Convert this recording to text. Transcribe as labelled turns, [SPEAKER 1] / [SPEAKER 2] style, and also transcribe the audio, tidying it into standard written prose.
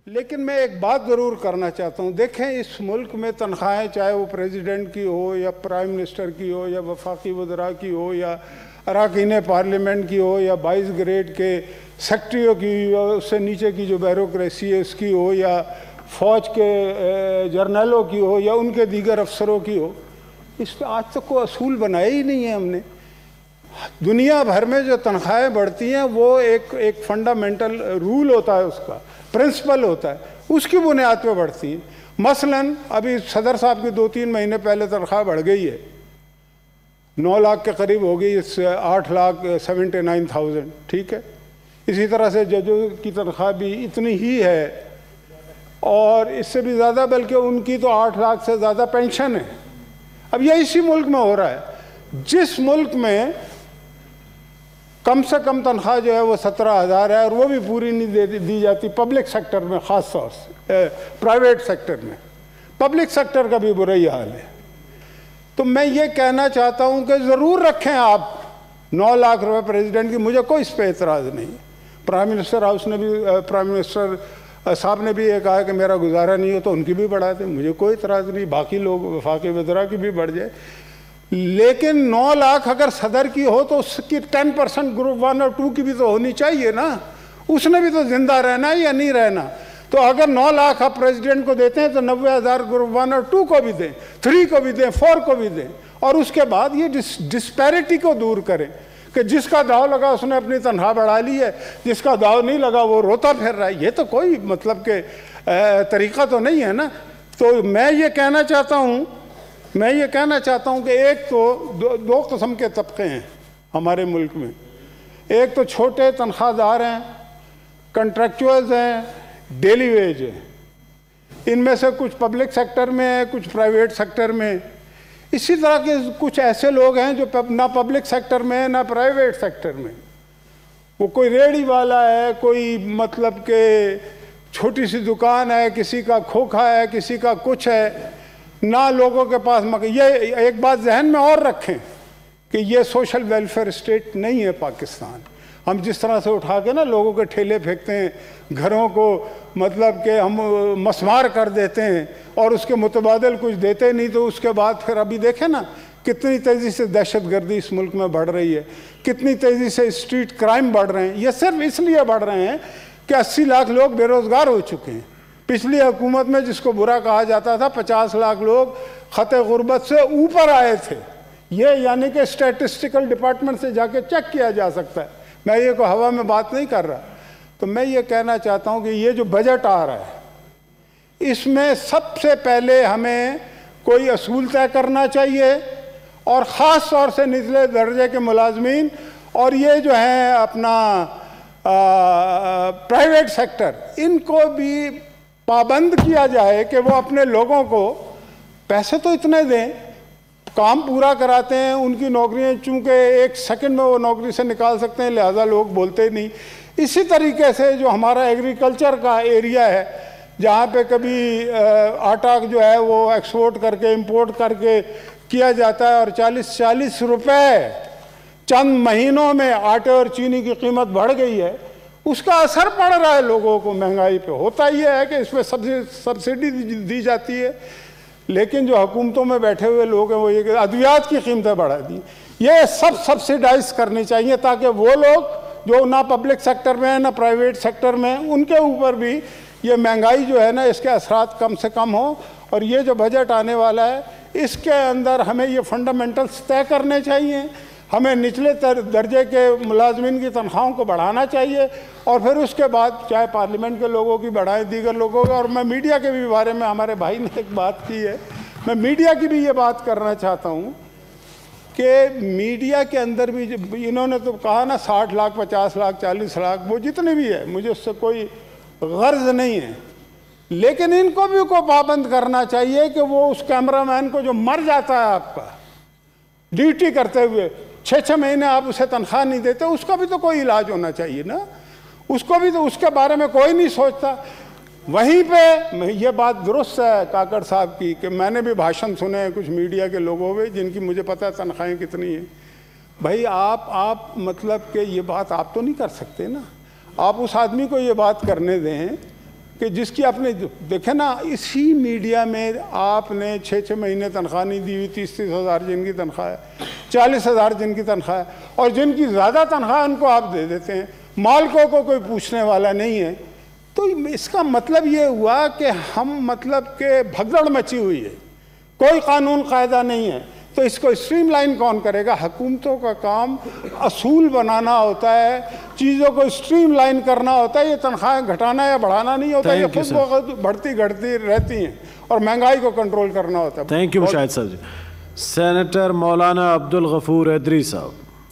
[SPEAKER 1] लेकिन मैं एक बात ज़रूर करना चाहता हूँ। देखें, इस मुल्क में तनख्वाहें चाहे वो प्रेसिडेंट की हो या प्राइम मिनिस्टर की हो या वफाकी वज़रा की हो या अरकान पार्लियामेंट की हो या 22 ग्रेड के सेक्रेटरियों की या उससे नीचे की जो ब्यूरोक्रेसी है उसकी हो या फ़ौज के जर्नलों की हो या उनके दीगर अफसरों की हो, इस पर आज तक कोई असूल बनाया ही नहीं है हमने। दुनिया भर में जो तनख्वाहें बढ़ती हैं वो एक फंडामेंटल रूल होता है, उसका प्रिंसिपल होता है, उसकी बुनियाद पे बढ़ती है। मसलन अभी सदर साहब की 2-3 महीने पहले तनख्वाह बढ़ गई है, 9 लाख के करीब हो गई, 8,79,000, ठीक है। इसी तरह से जजों की तनख्वाह भी इतनी ही है और इससे भी ज़्यादा, बल्कि उनकी तो 8 लाख से ज़्यादा पेंशन है। अब यह इसी मुल्क में हो रहा है, जिस मुल्क में कम से कम तनख्वाह जो है वो 17,000 है और वो भी पूरी नहीं दी जाती पब्लिक सेक्टर में, ख़ास तौर से प्राइवेट सेक्टर में। पब्लिक सेक्टर का भी बुरा ही हाल है। तो मैं ये कहना चाहता हूँ कि ज़रूर रखें आप 9 लाख रुपए प्रेसिडेंट की, मुझे कोई इस पर एतराज़ नहीं। प्राइम मिनिस्टर हाउस ने भी, प्राइम मिनिस्टर साहब ने भी ये कहा कि मेरा गुजारा नहीं हो तो उनकी भी बढ़ा दें, मुझे कोई एतराज़ नहीं। बाकी लोग वफाकी वज़रा की भी बढ़ जाए, लेकिन 9 लाख अगर सदर की हो तो उसकी 10% ग्रुप 1 और 2 की भी तो होनी चाहिए ना। उसने भी तो जिंदा रहना है या नहीं रहना। तो अगर 9 लाख आप प्रेसिडेंट को देते हैं तो 90,000 ग्रुप 1 और 2 को भी दें, 3 को भी दें, 4 को भी दें। और उसके बाद ये डिस्पैरिटी को दूर करें कि जिसका दाव लगा उसने अपनी तनख्वाह बढ़ा ली है, जिसका दाव नहीं लगा वो रोता फिर रहा है। ये तो कोई मतलब के तरीका तो नहीं है ना। तो मैं ये कहना चाहता हूँ कि एक तो दो किस्म के तबके हैं हमारे मुल्क में। एक तो छोटे तनख्वाहदार हैं, कंट्रैक्चुअल्स हैं, डेली वेज है। इनमें से कुछ पब्लिक सेक्टर में है, कुछ प्राइवेट सेक्टर में। इसी तरह के कुछ ऐसे लोग हैं जो ना पब्लिक सेक्टर में है ना प्राइवेट सेक्टर में। वो कोई रेहड़ी वाला है, कोई मतलब के छोटी सी दुकान है, किसी का खोखा है, किसी का कुछ है, ना लोगों के पास ये एक बात जहन में और रखें कि ये सोशल वेलफेयर स्टेट नहीं है पाकिस्तान। हम जिस तरह से उठा के ना लोगों के ठेले फेंकते हैं, घरों को मतलब कि हम मसमार कर देते हैं और उसके मुतबादिल कुछ देते नहीं, तो उसके बाद फिर अभी देखें ना कितनी तेज़ी से दहशतगर्दी इस मुल्क में बढ़ रही है, कितनी तेज़ी से स्ट्रीट क्राइम बढ़ रहे हैं। ये सिर्फ इसलिए बढ़ रहे हैं कि 80 लाख लोग बेरोज़गार हो चुके हैं। पिछली हुकूमत में जिसको बुरा कहा जाता था, 50 लाख लोग खते गुर्बत से ऊपर आए थे। ये यानी कि स्टैटिस्टिकल डिपार्टमेंट से जाके चेक किया जा सकता है। मैं ये को हवा में बात नहीं कर रहा। तो मैं ये कहना चाहता हूँ कि ये जो बजट आ रहा है, इसमें सबसे पहले हमें कोई असूल तय करना चाहिए और ख़ास तौर से निचले दर्जे के मुलाजमीन और ये जो हैं अपना प्राइवेट सेक्टर, इनको भी पाबंद किया जाए कि वो अपने लोगों को पैसे तो इतने दें, काम पूरा कराते हैं, उनकी नौकरियां चूँकि 1 सेकंड में वो नौकरी से निकाल सकते हैं, लिहाजा लोग बोलते नहीं। इसी तरीके से जो हमारा एग्रीकल्चर का एरिया है, जहाँ पे कभी आटा जो है वो एक्सपोर्ट करके इंपोर्ट करके किया जाता है और 40-40 रुपए चंद महीनों में आटे और चीनी की कीमत बढ़ गई है, उसका असर पड़ रहा है लोगों को। महंगाई पे होता ही है कि इसमें सब्सिडी दी जाती है, लेकिन जो हुकूमतों में बैठे हुए लोग हैं वो ये अद्वियात की कीमतें बढ़ा दी। ये सब सब्सिडाइज करनी चाहिए ताकि वो लोग जो ना पब्लिक सेक्टर में है ना प्राइवेट सेक्टर में, उनके ऊपर भी ये महंगाई जो है ना इसके असरात कम से कम हो। और ये जो बजट आने वाला है इसके अंदर हमें ये फंडामेंटल्स तय करने चाहिए। हमें निचले दर्जे के मुलाजमीन की तनख्वाहों को बढ़ाना चाहिए और फिर उसके बाद चाहे पार्लियामेंट के लोगों की बढ़ाएं, दीगर लोगों की। और मैं मीडिया के भी बारे में, हमारे भाई ने एक बात की है, मैं मीडिया की भी ये बात करना चाहता हूँ कि मीडिया के अंदर भी इन्होंने तो कहा ना 60 लाख, 50 लाख, 40 लाख, वो जितने भी है, मुझे उससे कोई गर्ज नहीं है, लेकिन इनको भी को पाबंद करना चाहिए कि वो उस कैमरामैन को जो मर जाता है आपका ड्यूटी करते हुए, 6-6 महीने आप उसे तनख्वाह नहीं देते, उसका भी तो कोई इलाज होना चाहिए ना। उसको भी तो, उसके बारे में कोई नहीं सोचता। वहीं पे ये बात दुरुस्त है काकड़ साहब की कि मैंने भी भाषण सुने हैं कुछ मीडिया के लोगों में जिनकी मुझे पता है तनख्वाहें कितनी हैं। भाई आप मतलब कि ये बात आप तो नहीं कर सकते ना। आप उस आदमी को ये बात करने दें कि जिसकी आपने देखे ना, इसी मीडिया में आपने 6-6 महीने तनख्वाह नहीं दी हुई, 30-30 हज़ार जिनकी तनख्वाह है, 40 हज़ार जिनकी तनख्वाह है, और जिनकी ज़्यादा तनख्वाह उनको आप दे देते हैं, मालिकों को कोई पूछने वाला नहीं है। तो इसका मतलब ये हुआ कि हम मतलब के भगदड़ मची हुई है, कोई कानून कायदा नहीं है। तो इसको स्ट्रीमलाइन कौन करेगा? हुकूमतों का काम असूल बनाना होता है, चीज़ों को स्ट्रीमलाइन करना होता है। ये तनख्वाहें घटाना या बढ़ाना नहीं होता, ये खुद ब बढ़ती घटती रहती हैं, और महंगाई को कंट्रोल करना होता है।
[SPEAKER 2] थैंक यू मुशाहिद साहब जी। सेनेटर मौलाना अब्दुल गफूर हैदरी साहब।